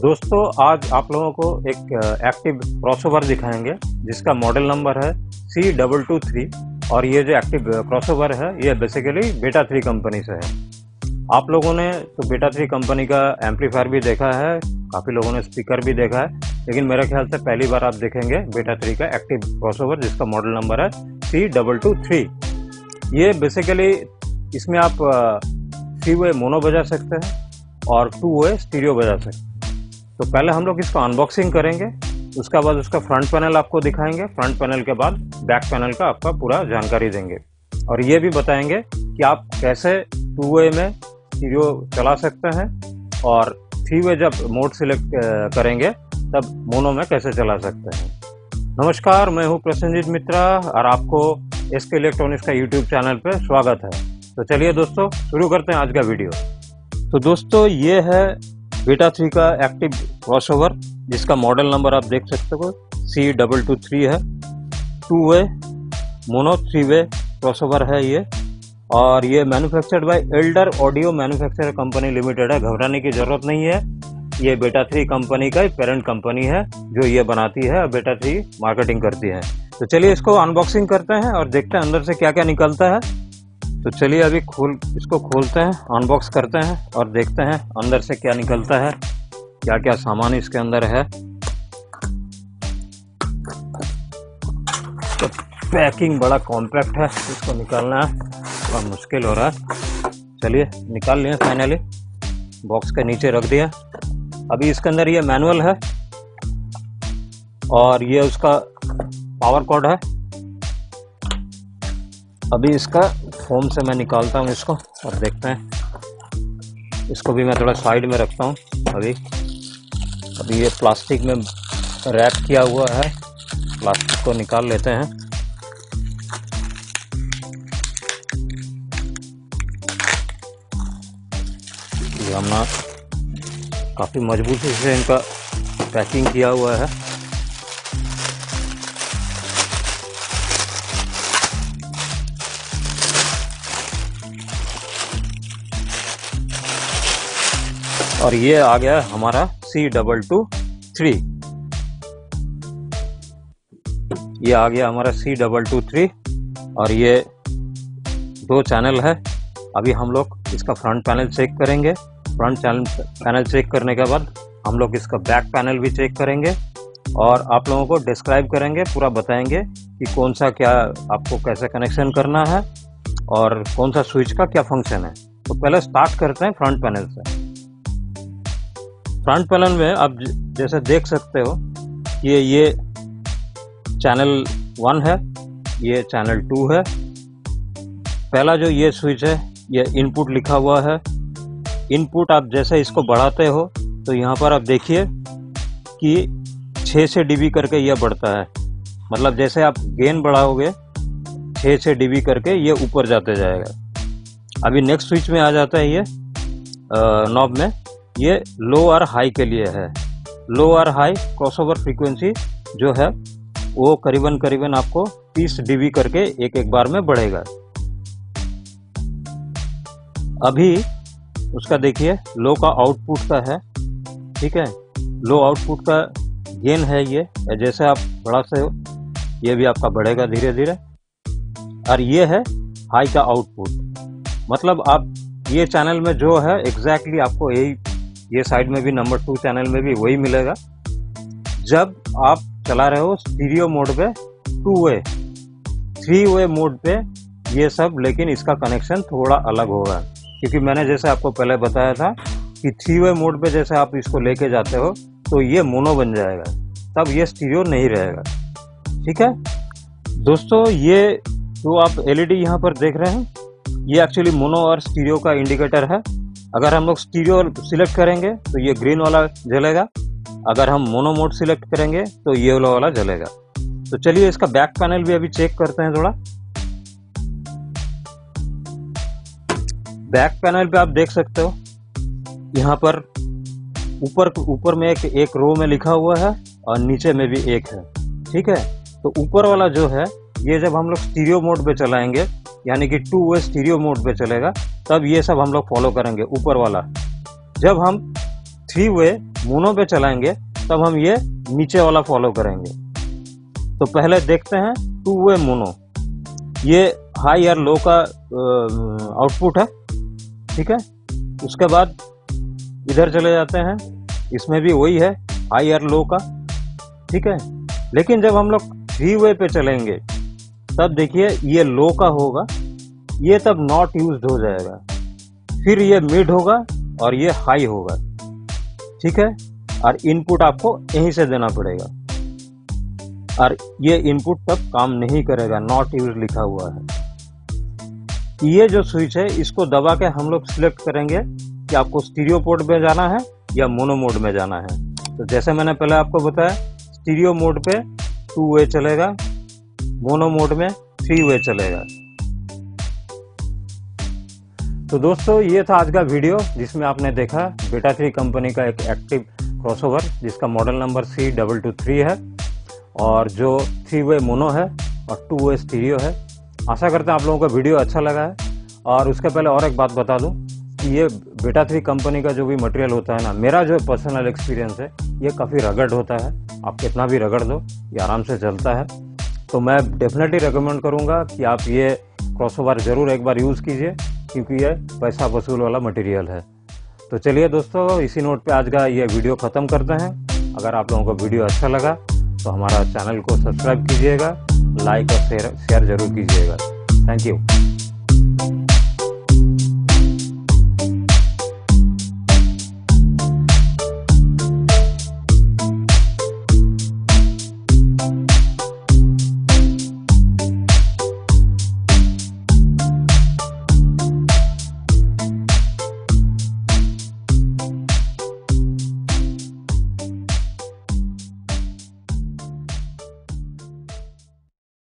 दोस्तों आज आप लोगों को एक एक्टिव क्रॉसओवर दिखाएंगे जिसका मॉडल नंबर है C223 और ये जो एक्टिव क्रॉसओवर है ये बेसिकली बेटा 3 कंपनी से है। आप लोगों ने तो बेटा 3 कंपनी का एम्पलीफायर भी देखा है, काफ़ी लोगों ने स्पीकर भी देखा है, लेकिन मेरे ख्याल से पहली बार आप देखेंगे बेटा 3 का एक्टिव क्रॉसओवर जिसका मॉडल नंबर है C223। ये बेसिकली इसमें आप 3 वे मोनो बजा सकते हैं और 2 वे स्टीरियो बजा सकते हैं। तो पहले हम लोग इसको अनबॉक्सिंग करेंगे, उसके बाद उसका फ्रंट पैनल आपको दिखाएंगे, फ्रंट पैनल के बाद बैक पैनल का आपका पूरा जानकारी देंगे और ये भी बताएंगे कि आप कैसे 2 वे में स्टीरियो चला सकते हैं और 3 वे जब मोड सिलेक्ट करेंगे तब मोनो में कैसे चला सकते हैं। नमस्कार, मैं हूँ प्रसेनजीत मित्रा और आपको एसके इलेक्ट्रॉनिक्स का यूट्यूब चैनल पर स्वागत है। तो चलिए दोस्तों शुरू करते हैं आज का वीडियो। तो दोस्तों ये है बेटा 3 का एक्टिव क्रॉसओवर जिसका मॉडल नंबर आप देख सकते हो C223 है। 2 वे मोनो 3 वे क्रॉसओवर है ये और ये manufactured by Elder audio manufacture company limited है। घबराने की जरूरत नहीं है, ये बेटा 3 कंपनी का पेरेंट कंपनी है जो ये बनाती है और बेटा 3 मार्केटिंग करती है। तो चलिए इसको अनबॉक्सिंग करते हैं और देखते हैं अंदर से क्या क्या निकलता है। तो चलिए अभी इसको खोलते हैं, अनबॉक्स करते हैं और देखते हैं अंदर से क्या निकलता है, क्या क्या सामान इसके अंदर है। तो पैकिंग बड़ा कॉम्पैक्ट है, इसको निकालना थोड़ा मुश्किल हो रहा है। चलिए निकाल लिए, फाइनली बॉक्स के नीचे रख दिया। अभी इसके अंदर ये मैनुअल है और ये उसका पावर कॉर्ड है। अभी इसका फोम से मैं निकालता हूँ इसको और देखते हैं। इसको भी मैं थोड़ा साइड में रखता हूँ। अभी ये प्लास्टिक में रैप किया हुआ है, प्लास्टिक को निकाल लेते हैं। ये हमने काफ़ी मजबूती से इनका पैकिंग किया हुआ है। और ये आ गया हमारा C223। ये आ गया हमारा C223 और ये 2 चैनल है। अभी हम लोग इसका फ्रंट पैनल चेक करेंगे। फ्रंट पैनल चेक करने के बाद हम लोग इसका बैक पैनल भी चेक करेंगे और आप लोगों को डिस्क्राइब करेंगे, पूरा बताएंगे कि कौन सा क्या आपको कैसे कनेक्शन करना है और कौन सा स्विच का क्या फंक्शन है। तो पहले स्टार्ट करते हैं फ्रंट पैनल से। फ्रंट पैनल में आप जैसे देख सकते हो ये चैनल 1 है, ये चैनल 2 है। पहला जो ये स्विच है ये इनपुट लिखा हुआ है। इनपुट आप जैसे इसको बढ़ाते हो तो यहाँ पर आप देखिए कि 6 से dB करके ये बढ़ता है। मतलब जैसे आप गेन बढ़ाओगे 6 से dB करके ये ऊपर जाते जाएगा। अभी नेक्स्ट स्विच में आ जाता है ये नॉब में, ये लो और हाई के लिए है। लो और हाई क्रॉसओवर फ्रीक्वेंसी जो है वो करीबन आपको 30 dB करके एक बार में बढ़ेगा। अभी उसका देखिए लो का आउटपुट का है, ठीक है। लो आउटपुट का गेन है ये, जैसे आप बढ़ाते हो ये भी आपका बढ़ेगा धीरे धीरे। और ये है हाई का आउटपुट। मतलब आप ये चैनल में जो है एग्जैक्टली आपको यही, ये साइड में भी नंबर 2 चैनल में भी वही मिलेगा जब आप चला रहे हो स्टीरियो मोड पे 2 वे। 3 वे मोड पे ये सब, लेकिन इसका कनेक्शन थोड़ा अलग होगा क्योंकि मैंने जैसे आपको पहले बताया था कि 3 वे मोड पे जैसे आप इसको लेके जाते हो तो ये मोनो बन जाएगा, तब ये स्टीरियो नहीं रहेगा, ठीक है दोस्तों। ये जो आप LED यहाँ पर देख रहे हैं ये एक्चुअली मोनो और स्टीरियो का इंडिकेटर है। अगर हम लोग स्टीरियो सिलेक्ट करेंगे तो ये ग्रीन वाला जलेगा, अगर हम मोनो मोड सिलेक्ट करेंगे तो ये वाला जलेगा। तो चलिए इसका बैक पैनल भी अभी चेक करते हैं थोड़ा। बैक पैनल पे आप देख सकते हो यहाँ पर ऊपर में एक रो में लिखा हुआ है और नीचे में भी एक है, ठीक है। तो ऊपर वाला जो है ये जब हम लोग स्टीरियो मोड पे चलाएंगे यानी कि 2 वे स्टीरियो मोड पे चलेगा तब ये सब हम लोग फॉलो करेंगे ऊपर वाला। जब हम थ्री वे मोनो पे चलाएंगे तब हम ये नीचे वाला फॉलो करेंगे। तो पहले देखते हैं टू वे मोनो, ये हाई और लो का आउटपुट है, ठीक है। उसके बाद इधर चले जाते हैं, इसमें भी वही है हाई और लो का, ठीक है। लेकिन जब हम लोग थ्री वे पे चलेंगे तब देखिए ये लो का होगा, ये तब नॉट यूज्ड हो जाएगा, फिर ये मिड होगा और ये हाई होगा, ठीक है। और इनपुट आपको यहीं से देना पड़ेगा और ये इनपुट तब काम नहीं करेगा, नॉट यूज लिखा हुआ है। ये जो स्विच है इसको दबा के हम लोग सिलेक्ट करेंगे कि आपको स्टीरियो पोर्ट में जाना है या मोनो मोड में जाना है। तो जैसे मैंने पहले आपको बताया, स्टीरियो मोड पे टू वे चलेगा, मोनो मोड में थ्री वे चलेगा। तो दोस्तों ये था आज का वीडियो जिसमें आपने देखा बेटा 3 कंपनी का एक एक्टिव क्रॉसओवर जिसका मॉडल नंबर C223 है और जो थ्री वे मोनो है और टू वे स्टीरियो है। आशा करते हैं आप लोगों को वीडियो अच्छा लगा है। और उसके पहले और एक बात बता दूं कि ये बेटा 3 कंपनी का जो भी मटेरियल होता है ना, मेरा जो पर्सनल एक्सपीरियंस है ये काफ़ी रगड़ होता है। आप कितना भी रगड़ दो ये आराम से चलता है। तो मैं डेफिनेटली रिकमेंड करूँगा कि आप ये क्रॉसओवर ज़रूर एक बार यूज़ कीजिए क्योंकि ये पैसा वसूल वाला मटेरियल है। तो चलिए दोस्तों, इसी नोट पे आज का ये वीडियो ख़त्म करते हैं। अगर आप लोगों को वीडियो अच्छा लगा तो हमारा चैनल को सब्सक्राइब कीजिएगा, लाइक और शेयर ज़रूर कीजिएगा। Thank you.